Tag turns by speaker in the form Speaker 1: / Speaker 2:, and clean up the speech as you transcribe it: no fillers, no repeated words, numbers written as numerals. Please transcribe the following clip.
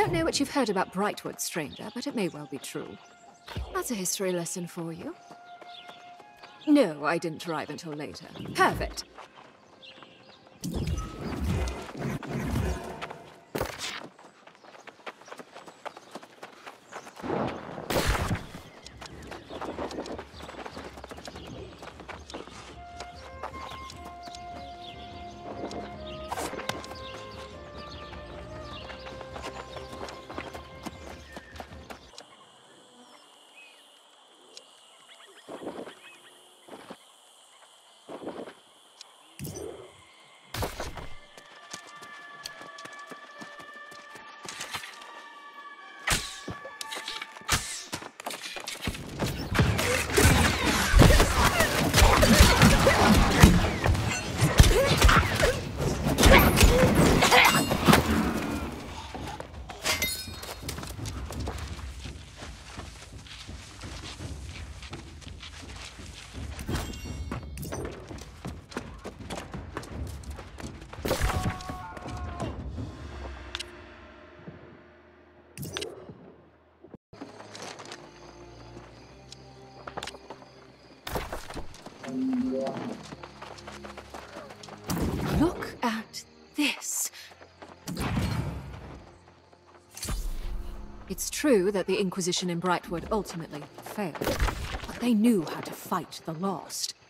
Speaker 1: don't know what you've heard about Brightwood, stranger, but it may well be true. That's a history lesson for you. No, I didn't arrive until later. Perfect. Look at this. It's true that the Inquisition in Brightwood ultimately failed, but they knew how to fight the Lost.